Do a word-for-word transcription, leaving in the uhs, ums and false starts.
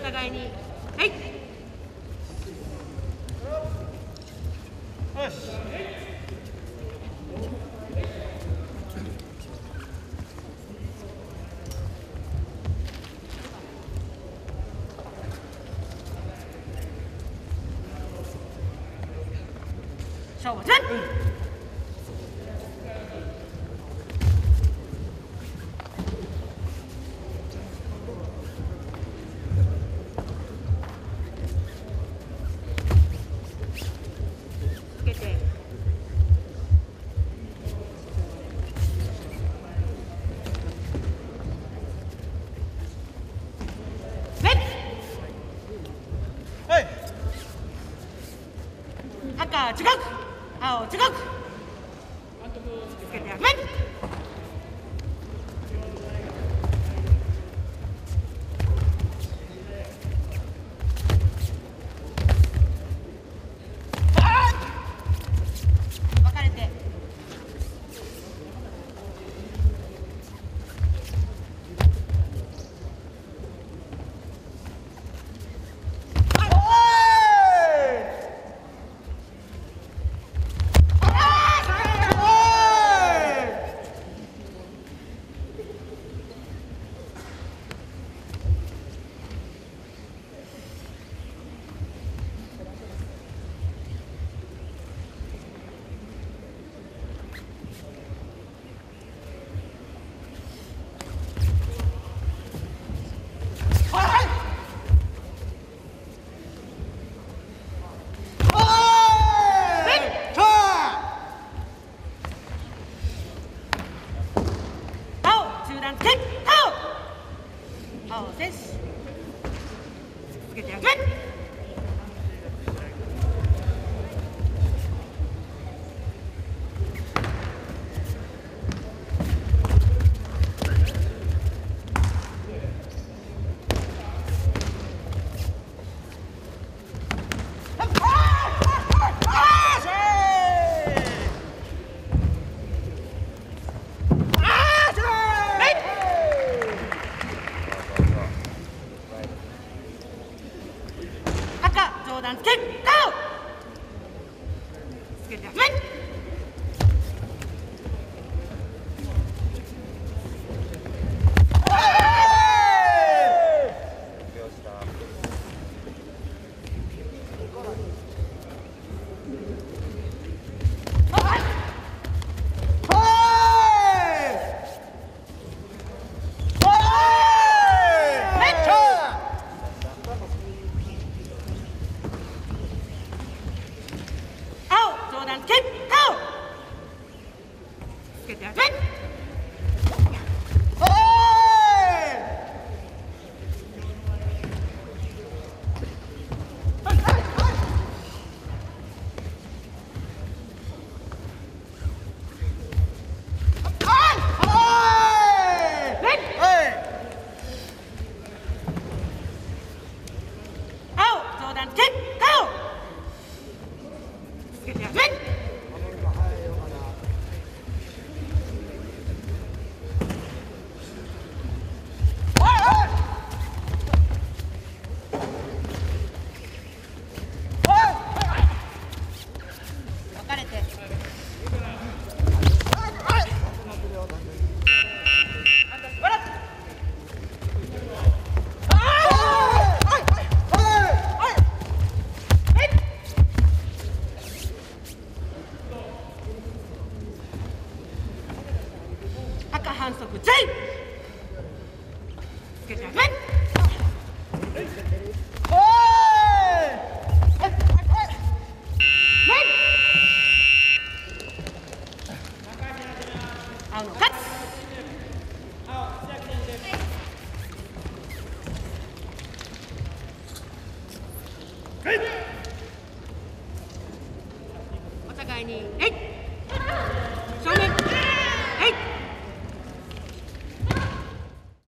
互いにはい。 よし。 勝負する。つけて。 はい。 赤違く。青違く。つけてあげる。分かれて。青選手つけてあげる。上段つけ、ゴー。つけてあげる。上段つけ、ゴー。つけてあげる。上段つけ、ゴー。つけてあげる。分かれて。赤反則 J。 つけてあげる。青の勝つ。お互いにえい。